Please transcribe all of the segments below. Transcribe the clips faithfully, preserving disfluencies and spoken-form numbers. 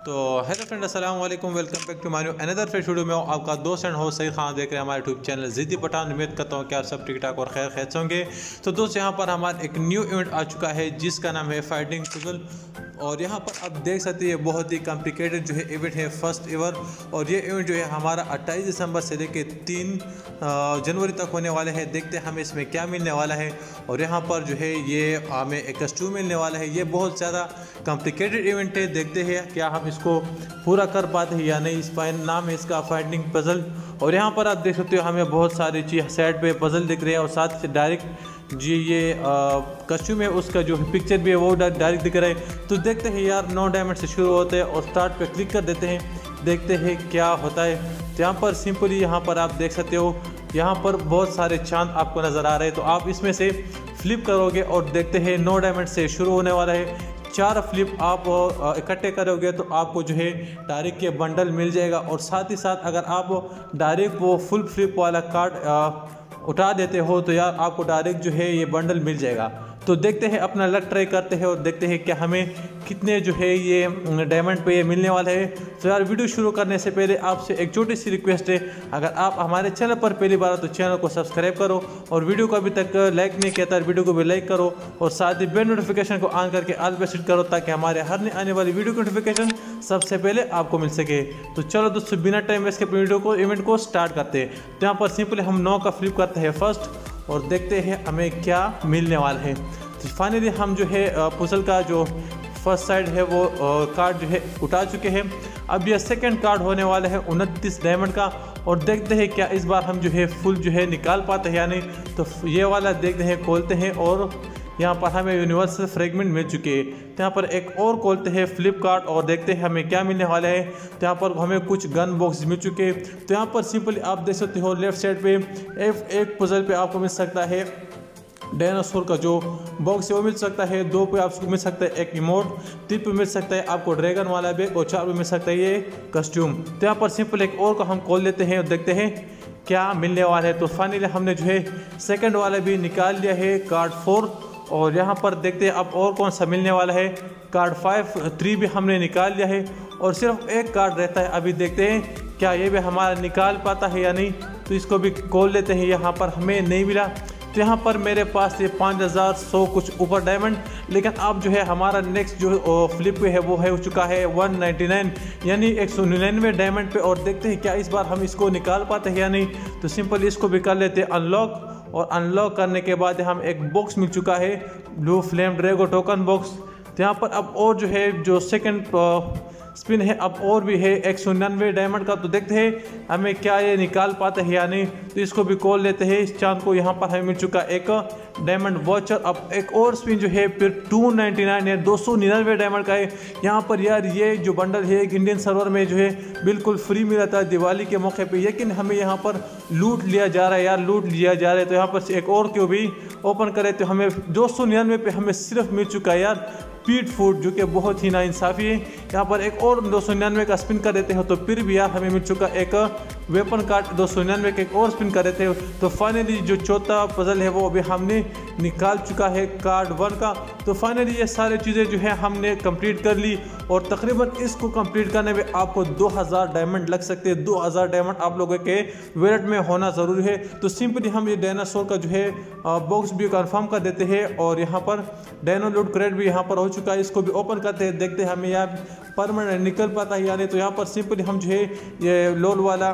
तो hello friend, अस्सलाम वालेकुम। Welcome back to my new another fresh video में आपका दोस्त एंड होस्ट सईद खान देख रहे हैं हमारे यूट्यूब चैनल ज़िद्दी पठान। उम्मीद करता हूँ कि आप सब ठीक ठाक और खैर खैर होंगे। तो दोस्त, यहाँ पर हमारा एक न्यू इवेंट आ चुका है जिसका नाम है फाइटिंग पजल। और यहाँ पर आप देख सकते हैं बहुत ही कॉम्प्लिकेटेड जो है इवेंट है, फर्स्ट एवर। और ये इवेंट जो है हमारा अट्ठाईस दिसंबर से लेकर तीन जनवरी तक होने वाले हैं। देखते हैं हमें इसमें क्या मिलने वाला है। और यहाँ पर जो है ये हमें एक कस्टूम मिलने वाला है। ये बहुत ज़्यादा कॉम्प्लिकेटेड इवेंट है, देखते हैं क्या हम इसको पूरा कर पाते हैं या नहीं। इस पर नाम है इसका फाइटिंग पजल। और यहाँ पर आप देख सकते हो हमें बहुत सारी चीज़ साइड पे पजल दिख रहे हैं और साथ से डायरेक्ट जी ये कस्ट्यूम है उसका जो पिक्चर भी है वो डायरेक्ट दिख रहा है। तो देखते हैं यार, नौ डायमंड से शुरू होते हैं और स्टार्ट पे क्लिक कर देते हैं, देखते हैं क्या होता है। तो यहाँ पर सिंपली यहाँ पर आप देख सकते हो यहाँ पर बहुत सारे चांद आपको नज़र आ रहे हैं। तो आप इसमें से फ्लिप करोगे और देखते हैं नौ डायमंड से शुरू होने वाला है। चार फ्लिप आप इकट्ठे करोगे तो आपको जो है डायरेक्ट के बंडल मिल जाएगा। और साथ ही साथ अगर आप डायरेक्ट वो फुल फ्लिप वाला कार्ड उठा देते हो तो यार आपको डायरेक्ट जो है ये बंडल मिल जाएगा। तो देखते हैं, अपना लक ट्राई करते हैं और देखते हैं कि हमें कितने जो है ये डायमंड पे ये मिलने वाला है। तो यार वीडियो शुरू करने से पहले आपसे एक छोटी सी रिक्वेस्ट है, अगर आप हमारे चैनल पर पहली बार तो चैनल को सब्सक्राइब करो और वीडियो को अभी तक लाइक नहीं किया तो वीडियो को भी लाइक करो और साथ ही बेल नोटिफिकेशन को ऑन करके ऑल पे सेट करो ताकि हमारे हर आने वाली वीडियो की नोटिफिकेशन सबसे पहले आपको मिल सके। तो चलो दोस्तों, बिना टाइम वेस्ट के वीडियो को इवेंट को स्टार्ट करते हैं। तो यहाँ पर सिंपली हम नौ का फ्लिप करते हैं फर्स्ट और देखते हैं हमें क्या मिलने वाला है। तो फाइनली हम जो है पुजल का जो फर्स्ट साइड है वो कार्ड जो है उठा चुके हैं। अब यह सेकंड कार्ड होने वाला है उनतीस डायमंड का और देखते हैं क्या इस बार हम जो है फुल जो है निकाल पाते हैं या नहीं। तो ये वाला देखते हैं, खोलते हैं और यहाँ पर हमें यूनिवर्सल फ्रेगमेंट मिल चुके हैं। तो यहाँ पर एक और खोलते हैं फ्लिपकार्ट और देखते हैं हमें क्या मिलने वाला है। तो यहाँ पर हमें कुछ गन बॉक्स मिल चुके हैं। तो यहाँ पर सिंपली आप देख सकते हो लेफ्ट साइड पे एक एक पजल पे आपको मिल सकता है डायनासोर का जो बॉक्स है वो मिल सकता है, दो पे आपको मिल सकता है एक इमोट, तीन पे मिल सकता है आपको ड्रैगन वाला बैग और चार पे मिल सकता है ये कस्ट्यूम। तो यहाँ पर सिंपल एक और को हम खोल लेते हैं और देखते हैं क्या मिलने वाला है। तो फाइनली हमने जो है सेकंड वाला भी निकाल लिया है, कार्ड फोर। और यहाँ पर देखते हैं अब और कौन सा मिलने वाला है। कार्ड फाइव थ्री भी हमने निकाल लिया है और सिर्फ एक कार्ड रहता है। अभी देखते हैं क्या ये भी हमारा निकाल पाता है या नहीं। तो इसको भी खोल लेते हैं। यहाँ पर हमें नहीं मिला। तो यहाँ पर मेरे पास ये पाँच हज़ार सौ कुछ ऊपर डायमंड, लेकिन अब जो है हमारा नेक्स्ट जो फ्लिप है वो है हो चुका है वन नाइन्टी नाइन यानी एक सौ निन्यानवे डायमंड पे। और देखते हैं क्या इस बार हम इसको निकाल पाते हैं या नहीं। तो सिंपल इसको भी कर लेते हैं अनलॉक। और अनलॉक करने के बाद हम एक बॉक्स मिल चुका है blue flame dragon token box. तो यहाँ पर अब और जो है जो सेकंड स्पिन है अब और भी है एक सौ निन्यानवे डायमंड का। तो देखते हैं हमें क्या ये निकाल पाते हैं या नहीं। तो इसको भी खोल लेते हैं इस चांद को। यहाँ पर हमें मिल चुका एक डायमंड वॉचर। अब एक और स्पिन जो है फिर टू नाइन्टी नाइन है, दो सौ निन्यानवे डायमंड का है। यहाँ पर यार ये जो बंडल है एक इंडियन सर्वर में जो है बिल्कुल फ्री मिला था दिवाली के मौके पे, लेकिन हमें यहाँ पर लूट लिया जा रहा है यार, लूट लिया जा रहा है। तो यहाँ पर एक और क्यों भी ओपन करें तो हमें दो सौ निन्यानवे पे हमें सिर्फ मिल चुका है यार पीट फूड, जो कि बहुत ही नाइंसाफ़ी है। यहाँ पर एक और दो सौ निन्यानवे का स्पिन कर देते हो तो फिर भी यार हमें मिल चुका एक वेपन कार्ड दो सौ निन्यानवे का एक और स्पिन कर देते हो। तो फाइनली जो चौथा पजल है वो अभी हमने निकाल चुका है कार्ड वन का। तो फाइनली ये सारी चीज़ें जो है हमने कंप्लीट कर ली और तकरीबन इसको कंप्लीट करने में आपको दो हज़ार डायमंड लग सकते हैं। दो हज़ार डायमंड आप लोगों के वॉलेट में होना ज़रूरी है। तो सिंपली हम ये डायनासोर का जो है बॉक्स भी कंफर्म कर देते हैं और यहाँ पर डायनो लूट क्रेट भी यहाँ पर हो चुका है। इसको भी ओपन करते हैं, देखते हैं हमें यहाँ परमानेंट निकल पाता है या नहीं। तो यहाँ पर सिंपली हम जो है ये लोल वाला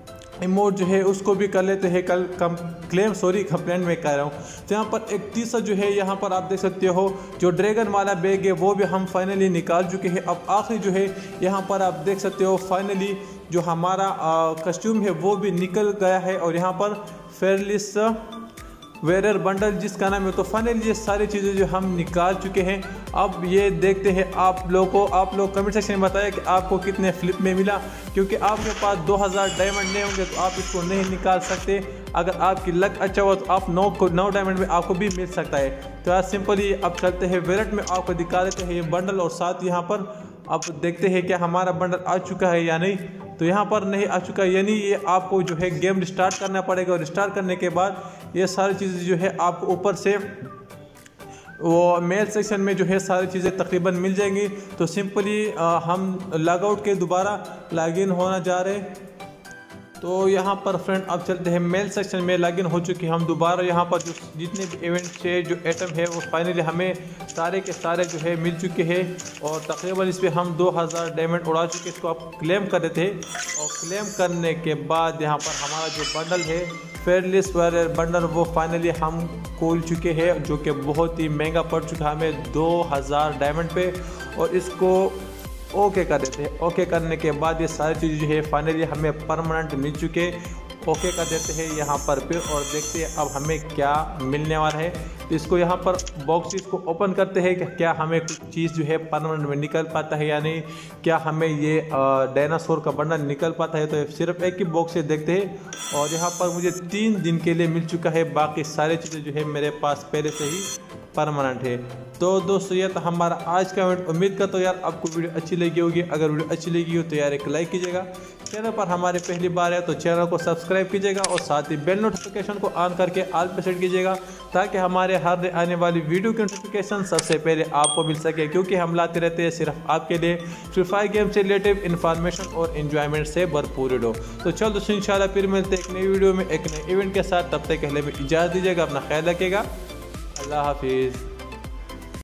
इमोट जो है उसको भी कर लेते हैं कल कम क्लेम सॉरी कंप्लेंट में कर रहा हूँ। तो यहाँ पर एक तीसरा जो है यहाँ पर आप देख सकते हो जो ड्रैगन वाला बैग है वो भी हम फाइनली निकाल चुके हैं। अब आखिरी जो है यहाँ पर आप देख सकते हो फाइनली जो हमारा कस्ट्यूम है वो भी निकल गया है और यहाँ पर फेयरलिस वेयर बंडल जिसका नाम है। तो फाइनली ये सारी चीज़ें जो हम निकाल चुके हैं। अब ये देखते हैं आप लोगों को, आप लोग कमेंट सेक्शन में बताएं कि आपको कितने फ्लिप में मिला, क्योंकि आपके पास दो हज़ार डायमंड नहीं होंगे तो आप इसको नहीं निकाल सकते। अगर आपकी लक अच्छा हो तो आप नौ को नौ डायमंड में आपको भी मिल सकता है। तो यार सिंपली अब चलते हैं वॉलेट में, आपको दिखा देते हैं ये बंडल और साथ यहाँ पर अब देखते हैं क्या हमारा बंडल आ चुका है या नहीं। तो यहाँ पर नहीं आ चुका, यानी ये आपको जो है गेम रिस्टार्ट करना पड़ेगा और रिस्टार्ट करने के बाद ये सारी चीज़ें जो है आपको ऊपर से वो मेल सेक्शन में जो है सारी चीज़ें तकरीबन मिल जाएंगी। तो सिंपली हम लॉगआउट के दोबारा लॉगिन होना जा रहे हैं। तो यहाँ पर फ्रेंड अब चलते हैं मेल सेक्शन में लॉगिन हो चुके हैं हम दोबारा। यहाँ पर जो जितने भी इवेंट से जो आइटम है वो फाइनली हमें सारे के सारे जो है मिल चुके हैं और तकरीबन इस पर हम दो हज़ार डायमंड उड़ा चुके। इसको आप क्लेम कर देते हैं और क्लेम करने के बाद यहाँ पर हमारा जो बंडल है फेयरलेस वॉरियर बंडल वो फाइनली हम खोल चुके हैं, जो कि बहुत ही महंगा पड़ चुका है हमें दो हज़ार डायमंड पे। और इसको ओके कर देते हैं। ओके करने के बाद ये सारी चीज़ें जो है फाइनली हमें परमानेंट मिल चुके। ओके कर देते हैं यहाँ पर फिर और देखते हैं अब हमें क्या मिलने वाला है। तो इसको यहाँ पर बॉक्सेस को ओपन करते हैं कि क्या हमें कुछ चीज़ जो है परमानेंट में निकल पाता है या नहीं, क्या हमें ये डायनासोर का बंडल निकल पाता है। तो सिर्फ एक ही बॉक्स से देखते हैं और यहाँ पर मुझे तीन दिन के लिए मिल चुका है, बाकी सारी चीज़ें जो है मेरे पास पहले से ही परमानेंट है। तो दोस्तों ये तो हमारा आज का इवेंट। उम्मीद करता हूँ यार आपको वीडियो अच्छी लगी होगी। अगर वीडियो अच्छी लगी हो तो यार एक लाइक कीजिएगा। चैनल पर हमारे पहली बार है तो चैनल को सब्सक्राइब कीजिएगा और साथ ही बेल नोटिफिकेशन को ऑन करके ऑल पे सेट कीजिएगा ताकि हमारे हर आने वाली वीडियो की नोटिफिकेशन सबसे पहले आपको मिल सके, क्योंकि हम लाते रहते हैं सिर्फ आपके लिए फ्री फायर गेम से रिलेटेड इन्फॉर्मेशन और इन्जॉयमेंट से भरपूर वीडियो। तो चलो दोस्तों इंशाल्लाह फिर मिलते हैं एक नई वीडियो में एक नए इवेंट के साथ। तब तक के लिए इजाज़त दीजिएगा, अपना ख्याल रखिएगा। अल्लाह हाफिज़।